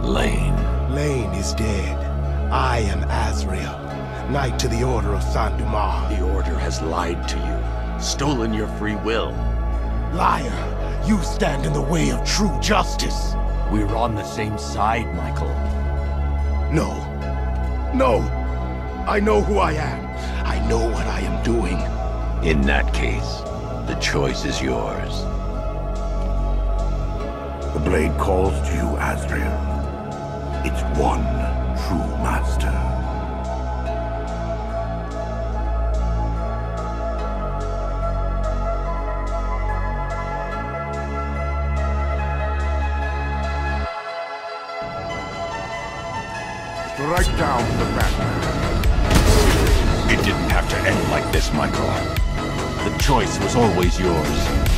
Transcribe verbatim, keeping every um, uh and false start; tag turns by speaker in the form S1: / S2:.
S1: Lane.
S2: Lane is dead. I am Azrael, Knight to the Order of Saint Dumas.
S1: The Order has lied to you, stolen your free will.
S2: Liar! You stand in the way of true justice!
S1: We're on the same side, Michael.
S2: No. No! I know who I am. I know what I am doing.
S1: In that case, the choice is yours.
S3: The blade calls to you, Azrael. It's one true master. Strike down the Batman.
S1: It didn't have to end like this, Michael. The choice was always yours.